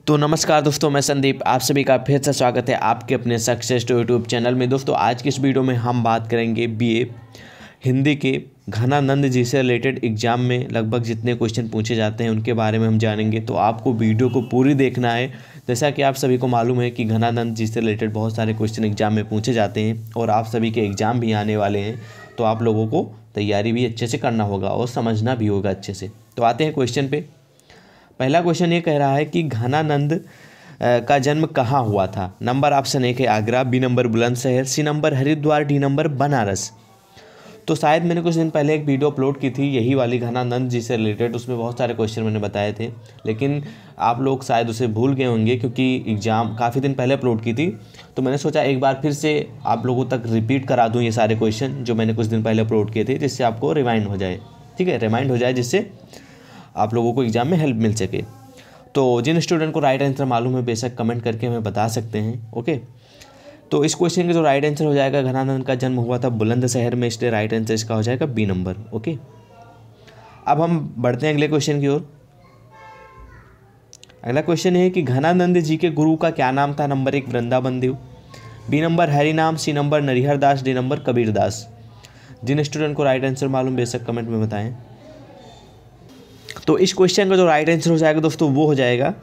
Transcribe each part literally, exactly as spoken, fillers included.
तो नमस्कार दोस्तों, मैं संदीप, आप सभी का फिर से स्वागत है आपके अपने सक्सेस टू यूट्यूब चैनल में। दोस्तों आज की इस वीडियो में हम बात करेंगे बीए हिंदी के घनानंद जी से रिलेटेड एग्जाम में लगभग जितने क्वेश्चन पूछे जाते हैं उनके बारे में हम जानेंगे। तो आपको वीडियो को पूरी देखना है। जैसा कि आप सभी को मालूम है कि घनानंद जी से रिलेटेड बहुत सारे क्वेश्चन एग्जाम में पूछे जाते हैं और आप सभी के एग्ज़ाम भी आने वाले हैं, तो आप लोगों को तैयारी भी अच्छे से करना होगा और समझना भी होगा अच्छे से। तो आते हैं क्वेश्चन पे। पहला क्वेश्चन ये कह रहा है कि घनानंद का जन्म कहाँ हुआ था। नंबर ऑप्शन एक है Agra, B number Bulandshahr, C number Haridwar, D number Banaras. तो शायद मैंने कुछ दिन पहले एक वीडियो अपलोड की थी यही वाली घनानंद जी से रिलेटेड, उसमें बहुत सारे क्वेश्चन मैंने बताए थे, लेकिन आप लोग शायद उसे भूल गए होंगे क्योंकि एग्ज़ाम काफ़ी दिन पहले अपलोड की थी। तो मैंने सोचा एक बार फिर से आप लोगों तक रिपीट करा दूँ ये सारे क्वेश्चन जो मैंने कुछ दिन पहले अपलोड किए थे, जिससे आपको रिमाइंड हो जाए। ठीक है, रिमाइंड हो जाए, जिससे आप लोगों को एग्ज़ाम में हेल्प मिल सके। तो जिन स्टूडेंट को राइट आंसर मालूम है बेशक कमेंट करके हमें बता सकते हैं। ओके, तो इस क्वेश्चन का जो राइट आंसर हो जाएगा, घनानंद का जन्म हुआ था बुलंदशहर में, इसलिए राइट आंसर इसका हो जाएगा बी नंबर। ओके, अब हम बढ़ते हैं अगले क्वेश्चन की ओर। अगला क्वेश्चन है कि घनानंद जी के गुरु का क्या नाम था। नंबर एक वृंदावन देव, B number Harinam, C number Narihar Das, D number Kabir Das. जिन स्टूडेंट को राइट आंसर मालूम बेशक कमेंट में बताएं। तो इस क्वेश्चन का जो राइट आंसर हो जाएगा दोस्तों वो हो जाएगा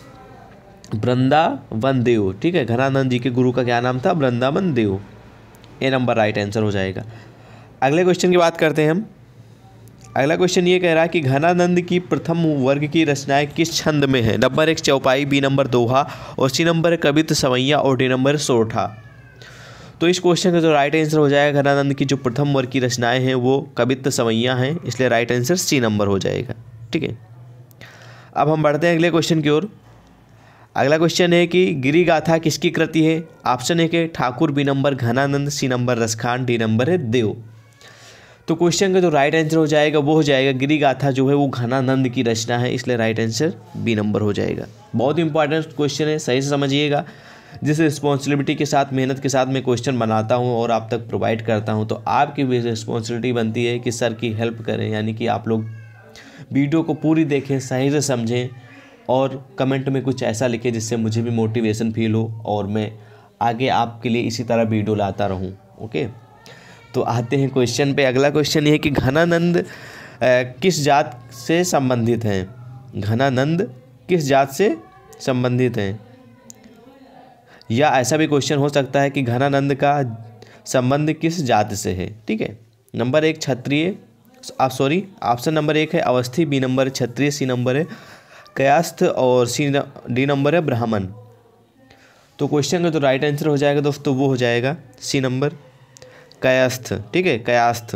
वृंदावन देव। ठीक है, घनानंद जी के गुरु का क्या नाम था, Vrindavan Dev. A number right answer हो जाएगा। अगले क्वेश्चन की बात करते हैं हम। अगला क्वेश्चन ये कह रहा है कि घनानंद की प्रथम वर्ग की रचनाएं किस छंद में है। नंबर एक चौपाई, बी नंबर दोहा और सी नंबर कवित्त सवैया और डी नंबर सोरठा। तो इस क्वेश्चन का जो राइट आंसर हो जाएगा, घनानंद की जो प्रथम वर्ग की रचनाएं हैं वो कवित्त सवैया हैं, इसलिए राइट आंसर सी नंबर हो जाएगा। ठीक है, अब हम बढ़ते हैं अगले क्वेश्चन की ओर। अगला क्वेश्चन है कि गिरि गाथा किसकी कृति है। ऑप्शन एक है Thakur, B number Ghananand, C number Raskhan, D number है देव। तो क्वेश्चन का जो राइट आंसर हो जाएगा वो हो जाएगा गिरि गाथा जो है वो घनानंद की रचना है, इसलिए राइट आंसर बी नंबर हो जाएगा। बहुत इंपॉर्टेंट क्वेश्चन है, सही से समझिएगा। जिस रिस्पॉन्सिबिलिटी के साथ, मेहनत के साथ मैं क्वेश्चन बनाता हूँ और आप तक प्रोवाइड करता हूँ, तो आपकी भी रिस्पॉन्सिबिलिटी बनती है कि सर की हेल्प करें, यानी कि आप लोग वीडियो को पूरी देखें, सही से समझें और कमेंट में कुछ ऐसा लिखें जिससे मुझे भी मोटिवेशन फील हो और मैं आगे आपके लिए इसी तरह वीडियो लाता रहूं। ओके, तो आते हैं क्वेश्चन पे। अगला क्वेश्चन ये है कि घनानंद किस जात से संबंधित हैं। घनानंद किस जात से संबंधित हैं, या ऐसा भी क्वेश्चन हो सकता है कि घनानंद का संबंध किस जात से है। ठीक है, नंबर एक क्षत्रिय, आप सॉरी ऑप्शन नंबर एक है Awasthi, B number Kshatriya, C number है कयास्थ और सी डी नंबर है ब्राह्मण। तो क्वेश्चन का जो राइट आंसर हो जाएगा दोस्तों वो हो जाएगा सी नंबर कयास्थ। ठीक है, Kayastha,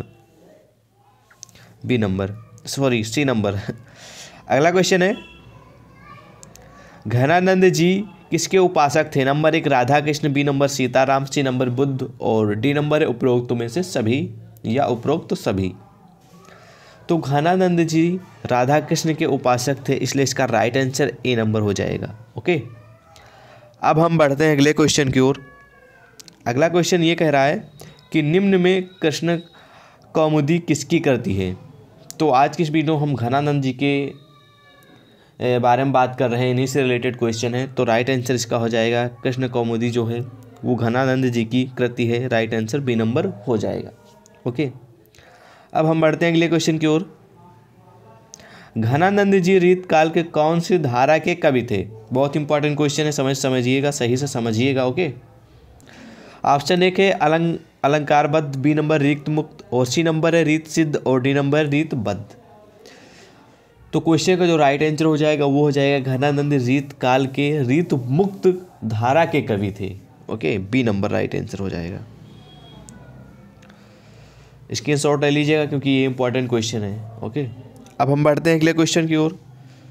B number sorry C number. अगला क्वेश्चन है घनानंद जी किसके उपासक थे। नंबर एक Radha Krishna, B number Sitaram, C number Buddha और डी नंबर है उपरोक्त में से सभी या उपरोक्त तो सभी। तो घनानंद जी राधा कृष्ण के उपासक थे, इसलिए इसका राइट आंसर ए नंबर हो जाएगा। ओके, अब हम बढ़ते हैं अगले क्वेश्चन की ओर। अगला क्वेश्चन ये कह रहा है कि निम्न में कृष्ण कौमुदी किसकी कृति है। तो आज की इस वीडियो हम घनानंद जी के बारे में बात कर रहे हैं, इन्हीं से रिलेटेड क्वेश्चन है। तो राइट आंसर इसका हो जाएगा कृष्ण कौमुदी जो है वो घनानंद जी की कृति है, राइट आंसर बी नंबर हो जाएगा। ओके, अब हम बढ़ते हैं अगले क्वेश्चन की ओर। घनानंद जी रीत काल के कौन सी धारा के कवि थे। बहुत इंपॉर्टेंट क्वेश्चन है, समझ समझिएगा, सही से समझिएगा। ओके, ऑप्शन एक है अलंग अलंकारबद्ध, बी नंबर रीत मुक्त और सी नंबर है रीत सिद्ध और डी नंबर रीत बद्ध। तो क्वेश्चन का जो राइट आंसर हो जाएगा वो हो जाएगा घनानंद रीत काल के रीत मुक्त धारा के कवि थे। Okay, B number right answer हो जाएगा। स्क्रीन शॉट ले लीजिएगा क्योंकि ये इंपॉर्टेंट क्वेश्चन है। ओके, अब हम बढ़ते हैं अगले क्वेश्चन की ओर।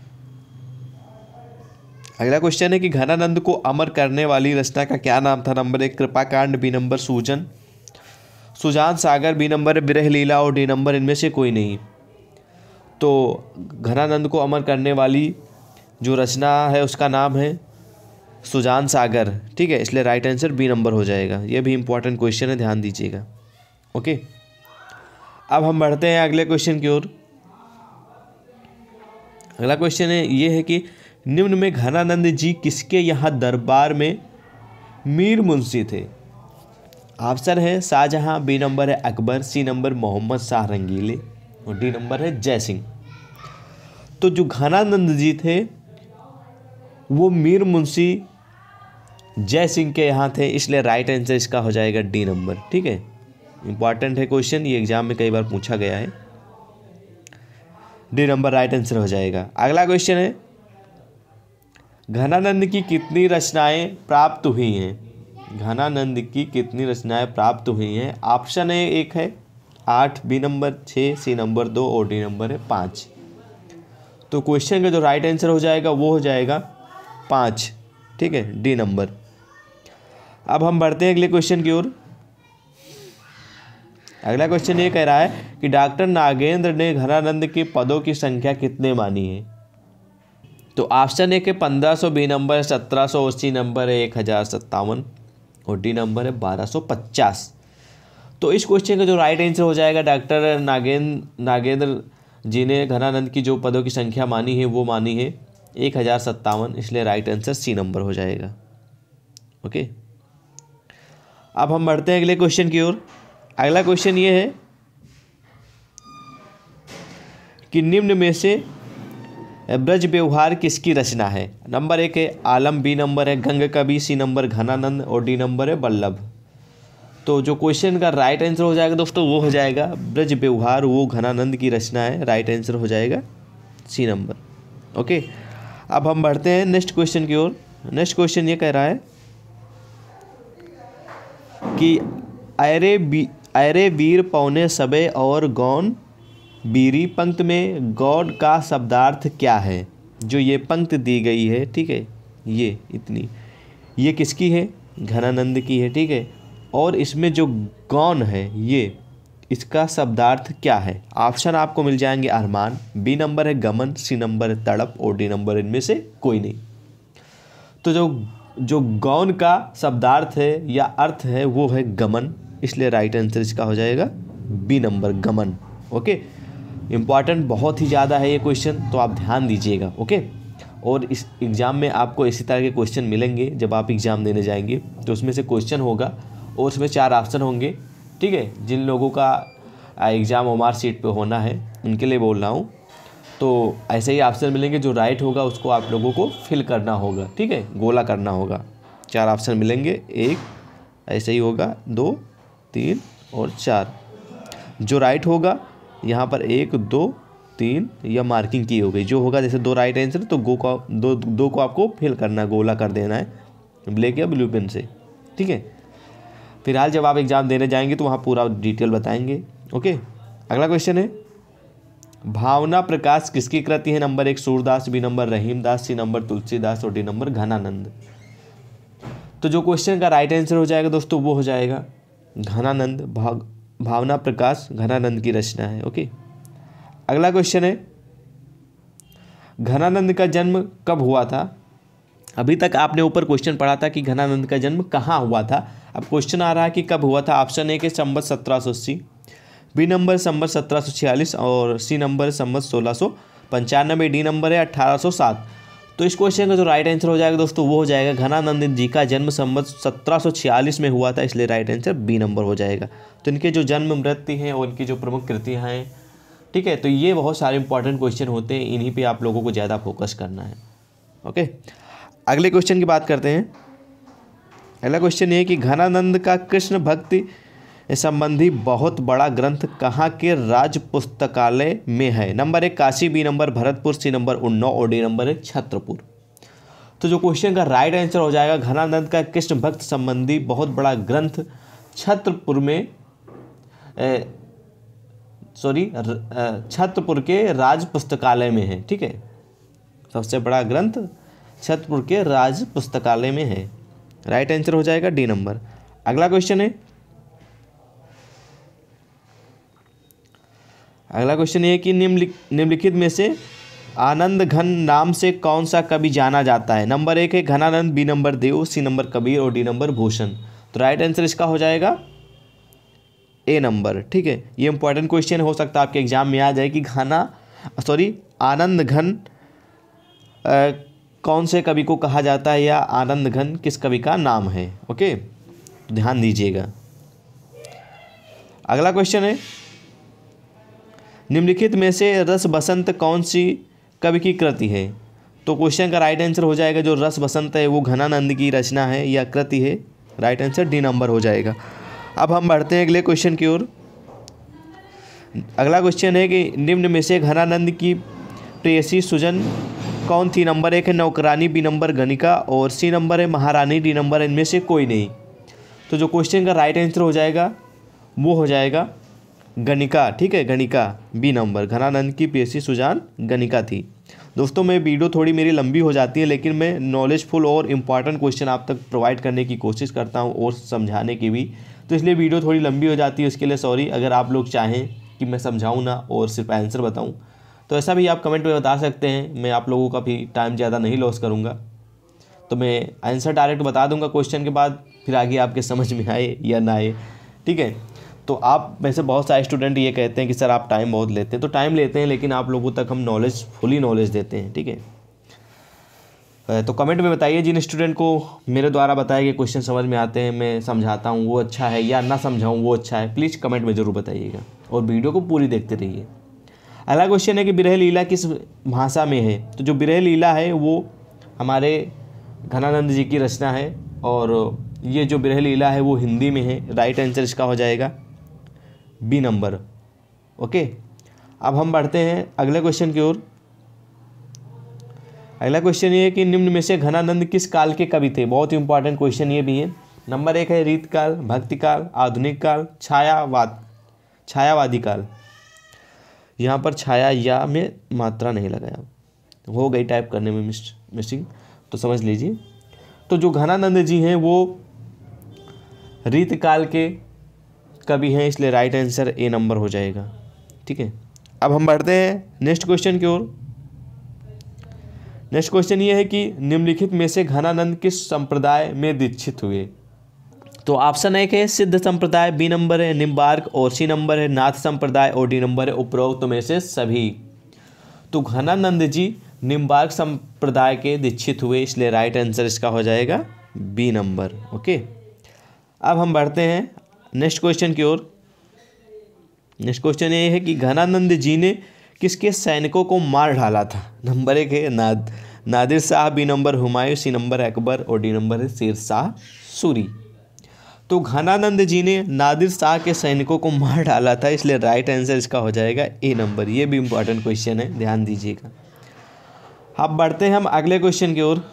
अगला क्वेश्चन है कि घनानंद को अमर करने वाली रचना का क्या नाम था। नंबर एक कृपाकांड, बी नंबर सूजन सुजान सागर, बी नंबर विरह लीला और डी नंबर इनमें से कोई नहीं। तो घनानंद को अमर करने वाली जो रचना है उसका नाम है सुजान सागर। ठीक है, इसलिए राइट आंसर बी नंबर हो जाएगा। यह भी इंपॉर्टेंट क्वेश्चन है, ध्यान दीजिएगा। ओके, अब हम बढ़ते हैं अगले क्वेश्चन की ओर। अगला क्वेश्चन है ये है कि निम्न में घनानंद जी किसके यहाँ दरबार में मीर मुंशी थे? ऑप्शन है शाहजहां, बी नंबर है अकबर, सी नंबर मोहम्मद शाह रंगीले और डी नंबर है जय सिंह। तो जो घनानंद जी थे वो मीर मुंशी जय सिंह के यहाँ थे, इसलिए राइट आंसर इसका हो जाएगा डी नंबर। ठीक है, इंपॉर्टेंट है क्वेश्चन, ये एग्जाम में कई बार पूछा गया है। डी नंबर राइट आंसर हो जाएगा। अगला क्वेश्चन है घनानंद की कितनी रचनाएं प्राप्त हुई हैं? घनानंद की कितनी रचनाएं प्राप्त हुई हैं? ऑप्शन है एक है आठ, बी नंबर छः, सी नंबर दो और डी नंबर है पाँच। तो क्वेश्चन का जो राइट आंसर हो जाएगा वो हो जाएगा पाँच। ठीक है, डी नंबर। अब हम बढ़ते हैं अगले क्वेश्चन की ओर। अगला क्वेश्चन ये कह रहा है कि डॉक्टर नागेंद्र ने घनानंद के पदों की संख्या कितने मानी है? तो ऑप्शन है कि पंद्रह सौ, बी नंबर है सत्रह सौ और सी नंबर है एक हज़ार सत्तावन और डी नंबर है बारह सौ पचास। तो इस क्वेश्चन का जो राइट आंसर हो जाएगा डॉक्टर नागेंद्र नागेंद्र जी ने घनानंद की जो पदों की संख्या मानी है वो मानी है एक हज़ार सत्तावन, इसलिए राइट आंसर सी नंबर हो जाएगा। ओके, अब हम बढ़ते हैं अगले क्वेश्चन की ओर। अगला क्वेश्चन ये है कि निम्न में से ब्रज व्यवहार किसकी रचना है? नंबर एक है आलम, बी नंबर है गंग कवि, सी नंबर घनानंद और डी नंबर है वल्लभ। तो जो क्वेश्चन का राइट आंसर हो जाएगा दोस्तों वो हो जाएगा ब्रज व्यवहार, वो घनानंद की रचना है। राइट आंसर हो जाएगा सी नंबर। ओके, अब हम बढ़ते हैं नेक्स्ट क्वेश्चन की ओर। नेक्स्ट क्वेश्चन ये कह रहा है कि अरे बी अरे वीर पौने सबे और गौन बीरी पंक्ति में गौन का शब्दार्थ क्या है? जो ये पंक्ति दी गई है, ठीक है, ये इतनी ये किसकी है? घनानंद की है। ठीक है, और इसमें जो गौन है ये इसका शब्दार्थ क्या है? ऑप्शन आपको मिल जाएंगे अरमान, बी नंबर है गमन, सी नंबर है तड़प और डी नंबर इनमें से कोई नहीं। तो जो जो गौन का शब्दार्थ है या अर्थ है वो है गमन, इसलिए राइट आंसर इसका हो जाएगा बी नंबर गमन। ओके, इम्पॉर्टेंट बहुत ही ज़्यादा है ये क्वेश्चन, तो आप ध्यान दीजिएगा। ओके, और इस एग्ज़ाम में आपको इसी तरह के क्वेश्चन मिलेंगे जब आप एग्ज़ाम देने जाएंगे। तो उसमें से क्वेश्चन होगा और उसमें चार ऑप्शन होंगे। ठीक है, जिन लोगों का एग्ज़ाम ओमार सीट पे होना है उनके लिए बोल रहा हूँ। तो ऐसे ही ऑप्शन मिलेंगे, जो राइट होगा उसको आप लोगों को फिल करना होगा। ठीक है, गोला करना होगा। चार ऑप्शन मिलेंगे, एक ऐसे ही होगा, दो, तीन और चार। जो राइट होगा यहाँ पर एक, दो, तीन या मार्किंग की हो गई। जो होगा जैसे दो राइट आंसर तो गो को दो दो को आपको फिल करना, गोला कर देना है ब्लैक या ब्लू पेन से। ठीक है, फिलहाल जब आप एग्ज़ाम देने जाएंगे तो वहाँ पूरा डिटेल बताएंगे। ओके, अगला क्वेश्चन है भावना प्रकाश किसकी कृति है? नंबर एक Surdas, B number Rahimdas, C number Tulsidas और डी नंबर घनानंद। तो जो क्वेश्चन का राइट आंसर हो जाएगा दोस्तों वो हो जाएगा घनानंद। भाग भावना प्रकाश घनानंद की रचना है। ओके, अगला क्वेश्चन है घनानंद का जन्म कब हुआ था? अभी तक आपने ऊपर क्वेश्चन पढ़ा था कि घनानंद का जन्म कहाँ हुआ था। अब क्वेश्चन आ रहा है कि कब हुआ था। ऑप्शन ए के संवत सत्रह सौ अस्सी, बी नंबर संवत सत्रह सौ छियालीस और सी नंबर संवत सोलह सौ पंचानबे, डी नंबर है अट्ठारह सौ सात। तो इस क्वेश्चन का जो राइट आंसर हो जाएगा दोस्तों वो हो जाएगा घनानंद जी का जन्म संवत सत्रह सौ छियालीस में हुआ था, इसलिए राइट आंसर बी नंबर हो जाएगा। तो इनके जो जन्म मृत्यु हैं और इनकी जो प्रमुख कृतियाँ हैं, ठीक है, तो ये बहुत सारे इंपॉर्टेंट क्वेश्चन होते हैं, इन्हीं पे आप लोगों को ज़्यादा फोकस करना है। ओके, अगले क्वेश्चन की बात करते हैं। अगला क्वेश्चन ये है कि घनानंद का कृष्ण भक्ति संबंधी बहुत बड़ा ग्रंथ कहाँ के राज पुस्तकालय में है? नंबर एक Kashi, B number Bharatpur, C number Unnao और डी नंबर है छत्रपुर। तो जो क्वेश्चन का राइट आंसर हो जाएगा घनानंद का कृष्ण भक्त संबंधी बहुत बड़ा ग्रंथ छत्रपुर में सॉरी छत्रपुर के राज पुस्तकालय में है। ठीक है, सबसे बड़ा ग्रंथ छत्रपुर के राज पुस्तकालय में है। राइट आंसर हो जाएगा डी नंबर। अगला क्वेश्चन है अगला क्वेश्चन ये है कि निम्नलिखित में से आनंद घन नाम से कौन सा कवि जाना जाता है? नंबर एक है Ghananand, B number Dev, C number Kabir और डी नंबर भूषण। तो राइट आंसर इसका हो जाएगा ए नंबर। ठीक है, ये इंपॉर्टेंट क्वेश्चन हो सकता है आपके एग्जाम में आ जाए कि घना सॉरी आनंद घन कौन से कवि को कहा जाता है या आनंद घन किस कवि का नाम है। ओके, ध्यान दीजिएगा। अगला क्वेश्चन है, निम्नलिखित में से रस बसंत कौन सी कवि की कृति है। तो क्वेश्चन का राइट आंसर हो जाएगा जो रस बसंत है वो घनानंद की रचना है या कृति है। राइट आंसर डी नंबर हो जाएगा। अब हम बढ़ते हैं अगले क्वेश्चन की ओर। अगला क्वेश्चन है कि निम्न में से घनानंद की प्रेयसी सुजन कौन थी। नंबर एक है नौकरानी, बी नंबर गणिका और सी नंबर है महारानी, डी नंबर इनमें से कोई नहीं। तो जो क्वेश्चन का राइट आंसर हो जाएगा वो हो जाएगा गणिका। ठीक है, गणिका बी नंबर। घनानंद की प्रेयसी सुजान गणिका थी। दोस्तों मैं वीडियो थोड़ी मेरी लंबी हो जाती है लेकिन मैं नॉलेजफुल और इम्पॉर्टेंट क्वेश्चन आप तक प्रोवाइड करने की कोशिश करता हूं और समझाने की भी, तो इसलिए वीडियो थोड़ी लंबी हो जाती है, उसके लिए सॉरी। अगर आप लोग चाहें कि मैं समझाऊं ना और सिर्फ आंसर बताऊं तो ऐसा भी आप कमेंट में बता सकते हैं। मैं आप लोगों का भी टाइम ज़्यादा नहीं लॉस करूँगा, तो मैं आंसर डायरेक्ट बता दूँगा क्वेश्चन के बाद, फिर आगे आपके समझ में आए या ना आए। ठीक है, तो आप में से बहुत सारे स्टूडेंट ये कहते हैं कि सर आप टाइम बहुत लेते हैं, तो टाइम लेते हैं लेकिन आप लोगों तक हम नॉलेज फुली नॉलेज देते हैं। ठीक है, तो कमेंट में बताइए जिन स्टूडेंट को मेरे द्वारा बताए गए क्वेश्चन समझ में आते हैं, मैं समझाता हूँ वो अच्छा है या ना समझाऊँ वो अच्छा है, प्लीज़ कमेंट में ज़रूर बताइएगा और वीडियो को पूरी देखते रहिए। अगला क्वेश्चन है कि बिरह लीला किस भाषा में है। तो जो बिरह लीला है वो हमारे घनानंद जी की रचना है और ये जो बिरह लीला है वो हिंदी में है। राइट आंसर इसका हो जाएगा बी नंबर। ओके, अब हम बढ़ते हैं अगले क्वेश्चन की ओर। अगला क्वेश्चन ये है कि निम्न में से घनानंद किस काल के कवि थे। बहुत ही इंपॉर्टेंट क्वेश्चन ये भी है। नंबर एक है रीतकाल, भक्तिकाल, आधुनिक काल, छायावाद छायावादी काल। यहाँ पर छाया या में मात्रा नहीं लगाया, हो गई टाइप करने में मिस मिसिंग, तो समझ लीजिए। तो जो घनानंद जी हैं वो रीतकाल के कवि हैं, इसलिए राइट आंसर ए नंबर हो जाएगा। ठीक है, अब हम बढ़ते हैं नेक्स्ट क्वेश्चन की ओर। नेक्स्ट क्वेश्चन ये है कि निम्नलिखित में से घनानंद किस संप्रदाय में दीक्षित हुए। तो ऑप्शन एक है सिद्ध संप्रदाय, बी नंबर है निम्बार्क और सी नंबर है नाथ संप्रदाय और डी नंबर है उपरोक्त में से सभी। तो घनानंद जी निम्बार्क संप्रदाय के दीक्षित हुए, इसलिए राइट आंसर इसका हो जाएगा बी नंबर। ओके, अब हम बढ़ते हैं नेक्स्ट क्वेश्चन की ओर। नेक्स्ट क्वेश्चन ये है कि घनानंद जी ने किसके सैनिकों को मार डाला था। नंबर एक है नाद Nadir Shah, B number Humayun, C number Akbar और डी नंबर है शेर शाह सूरी। तो घनानंद जी ने नादिर शाह के सैनिकों को मार डाला था, इसलिए राइट आंसर इसका हो जाएगा ए नंबर। ये भी इंपॉर्टेंट क्वेश्चन है, ध्यान दीजिएगा। अब बढ़ते हैं हम अगले क्वेश्चन की ओर।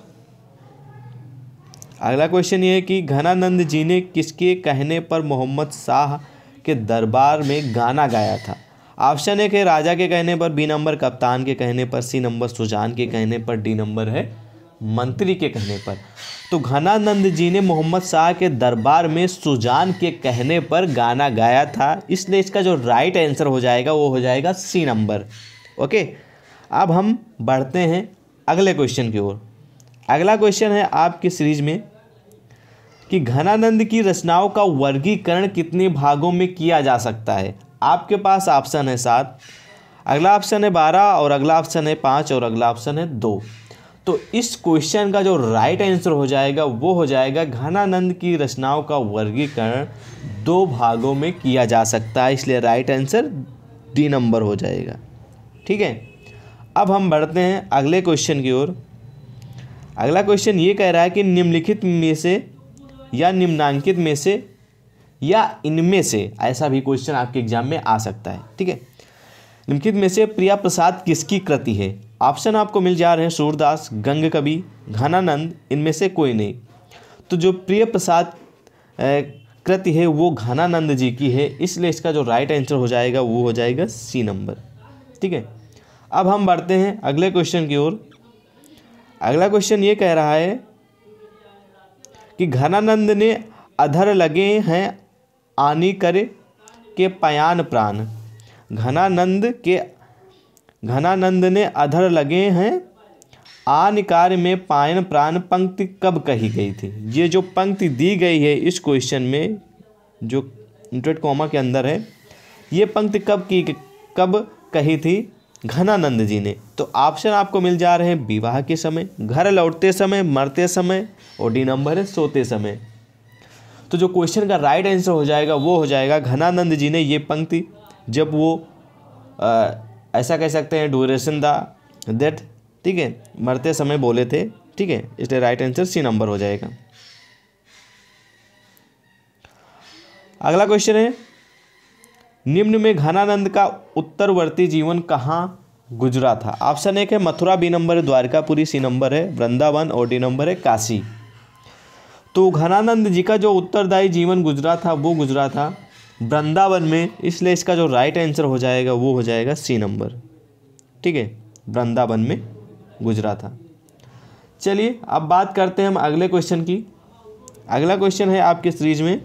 अगला क्वेश्चन ये है कि घनानंद जी ने किसके कहने पर मोहम्मद शाह के दरबार में गाना गाया था। ऑप्शन एक है राजा के कहने पर, बी नंबर कप्तान के कहने पर, सी नंबर सुजान के कहने पर, डी नंबर है मंत्री के कहने पर। तो घनानंद जी ने मोहम्मद शाह के दरबार में सुजान के कहने पर गाना गाया था, इसलिए इसका जो राइट आंसर हो जाएगा वो हो जाएगा सी नंबर। ओके, अब हम बढ़ते हैं अगले क्वेश्चन की ओर। अगला क्वेश्चन है आपकी सीरीज में कि घनानंद की रचनाओं का वर्गीकरण कितने भागों में किया जा सकता है। आपके पास ऑप्शन है सात, अगला ऑप्शन है बारह और अगला ऑप्शन है पाँच और अगला ऑप्शन है दो। तो इस क्वेश्चन का जो राइट आंसर हो जाएगा वो हो जाएगा घनानंद की रचनाओं का वर्गीकरण दो भागों में किया जा सकता है, इसलिए राइट आंसर डी नंबर हो जाएगा। ठीक है, अब हम बढ़ते हैं अगले क्वेश्चन की ओर। अगला क्वेश्चन ये कह रहा है कि निम्नलिखित में से या निम्नांकित में से या इनमें से, ऐसा भी क्वेश्चन आपके एग्जाम में आ सकता है। ठीक है, निम्नलिखित में से प्रिया प्रसाद किसकी कृति है। ऑप्शन आपको मिल जा रहे हैं सूरदास, गंग कवि, घनानंद, इनमें से कोई नहीं। तो जो प्रिय प्रसाद कृति है वो घनानंद जी की है, इसलिए इसका जो राइट आंसर हो जाएगा वो हो जाएगा सी नंबर। ठीक है, अब हम बढ़ते हैं अगले क्वेश्चन की ओर। अगला क्वेश्चन ये कह रहा है कि घनानंद ने अधर लगे हैं आनी करे के पयान प्राण। घनानंद के घनानंद ने अधर लगे हैं आनिकार में पायन प्राण पंक्ति कब कही गई थी। ये जो पंक्ति दी गई है इस क्वेश्चन में जो इंटरेट कॉमा के अंदर है, ये पंक्ति कब की कब कही थी घनानंद जी ने। तो ऑप्शन आपको मिल जा रहे हैं विवाह के समय, घर लौटते समय, मरते समय, और डी नंबर है सोते समय। तो जो क्वेश्चन का राइट आंसर हो जाएगा वो हो जाएगा घनानंद जी ने ये पंक्ति जब वो आ, ऐसा कह सकते हैं ड्यूरेशन द डेथ, ठीक है, मरते समय बोले थे, ठीक है, इसलिए राइट आंसर सी नंबर हो जाएगा। अगला क्वेश्चन है निम्न में घनानंद का उत्तरवर्ती जीवन कहाँ गुजरा था। ऑप्शन एक है मथुरा, बी नंबर है द्वारकापुरी, सी नंबर है वृंदावन, और डी नंबर है काशी। तो घनानंद जी का जो उत्तरदायी जीवन गुजरा था वो गुजरा था वृंदावन में, इसलिए इसका जो राइट आंसर हो जाएगा वो हो जाएगा सी नंबर, ठीक है, वृंदावन में गुजरा था। चलिए अब बात करते हैं हम अगले क्वेश्चन की। अगला क्वेश्चन है आपके सीरीज में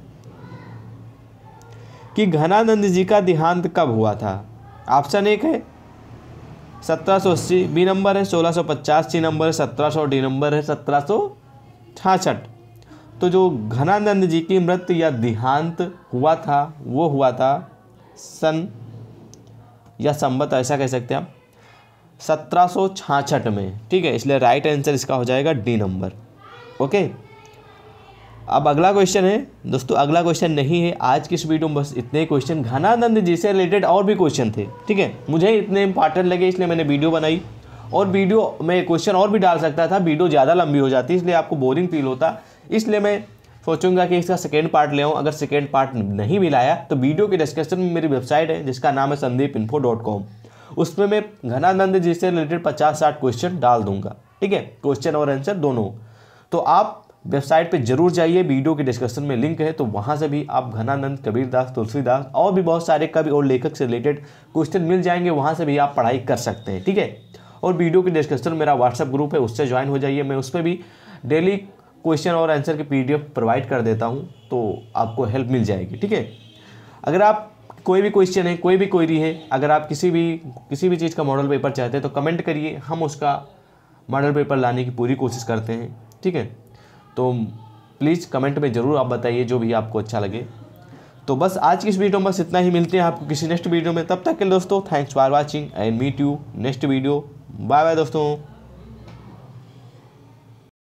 कि घनानंद जी का देहांत कब हुआ था। ऑप्शन एक है सत्रह सौ अस्सी, बी नंबर है सोलह सौ पचास, सी नंबर है सत्रह सौ, डी नंबर है सत्रह सौ छियासठ। तो जो घनानंद जी की मृत्यु या देहांत हुआ था वो हुआ था सन या संवत ऐसा कह सकते हैं आप सत्रह सौ छियासठ में, ठीक है, इसलिए राइट आंसर इसका हो जाएगा डी नंबर। ओके, अब अगला क्वेश्चन है दोस्तों, अगला क्वेश्चन नहीं है आज की इस वीडियो में, बस इतने क्वेश्चन घनानंद जी से रिलेटेड और भी क्वेश्चन थे, ठीक है, मुझे इतने इंपॉर्टेंट लगे इसलिए मैंने वीडियो बनाई। और वीडियो में क्वेश्चन और भी डाल सकता था, वीडियो ज़्यादा लंबी हो जाती इसलिए आपको बोरिंग फील होता, इसलिए मैं सोचूंगा कि इसका सेकेंड पार्ट ले आऊँ। अगर सेकेंड पार्ट नहीं मिलाया तो वीडियो के डिस्क्रिप्शन में मेरी वेबसाइट है जिसका नाम है संदीप इन्फो डॉट कॉम, उसमें मैं घनानंद जी से रिलेटेड पचास साठ क्वेश्चन डाल दूंगा, ठीक है, क्वेश्चन और आंसर दोनों। तो आप वेबसाइट पे जरूर जाइए, वीडियो के डिस्क्रिप्शन में लिंक है, तो वहाँ से भी आप घनानंद, कबीरदास, तुलसीदास और भी बहुत सारे कवि और लेखक से रिलेटेड क्वेश्चन मिल जाएंगे, वहाँ से भी आप पढ़ाई कर सकते हैं, ठीक है। और वीडियो के डिस्क्रिप्शन में मेरा व्हाट्सएप ग्रुप है, उससे ज्वाइन हो जाइए, मैं उस पर भी डेली क्वेश्चन और आंसर की पीडीएफ प्रोवाइड कर देता हूँ, तो आपको हेल्प मिल जाएगी, ठीक है। अगर आप कोई भी क्वेश्चन है, कोई भी क्वेरी है, अगर आप किसी भी किसी भी चीज़ का मॉडल पेपर चाहते हैं तो कमेंट करिए, हम उसका मॉडल पेपर लाने की पूरी कोशिश करते हैं, ठीक है। तो प्लीज़ कमेंट में ज़रूर आप बताइए जो भी आपको अच्छा लगे। तो बस आज की इस वीडियो में बस इतना ही, मिलते हैं आपको किसी नेक्स्ट वीडियो में, तब तक के लिए दोस्तों thanks for watching and meet you next video. Bye bye दोस्तों।